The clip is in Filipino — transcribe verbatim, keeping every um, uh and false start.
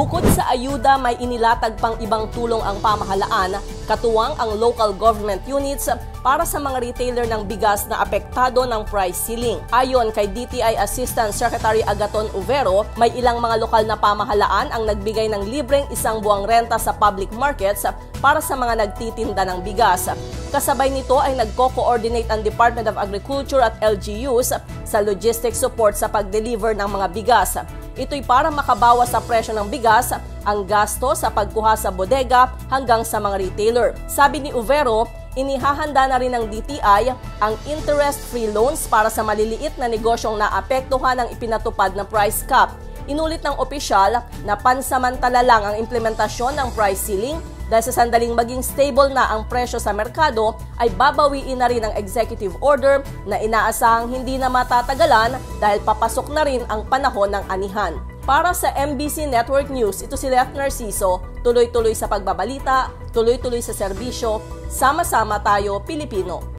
Bukod sa ayuda, may inilatag pang ibang tulong ang pamahalaan, katuwang ang local government units para sa mga retailer ng bigas na apektado ng price ceiling. Ayon kay D T I Assistant Secretary Agaton Overo, may ilang mga lokal na pamahalaan ang nagbigay ng libreng isang buwang renta sa public markets para sa mga nagtitinda ng bigas. Kasabay nito ay nagko-coordinate ang Department of Agriculture at L G Us sa logistics support sa pag-deliver ng mga bigas. Ito'y para makabawas sa presyo ng bigas, ang gasto sa pagkuha sa bodega hanggang sa mga retailer. Sabi ni Overo, inihahanda na rin ng D T I ang interest-free loans para sa maliliit na negosyong naapektuhan ng ipinatupad na price cap. Inulit ng opisyal na pansamantala lang ang implementasyon ng price ceiling dahil sa sandaling maging stable na ang presyo sa merkado ay babawiin na rin ang executive order na inaasahang hindi na matatagalan dahil papasok na rin ang panahon ng anihan. Para sa M B C Network News, ito si Left Narciso, tuloy-tuloy sa pagbabalita, tuloy-tuloy sa serbisyo, sama-sama tayo Pilipino.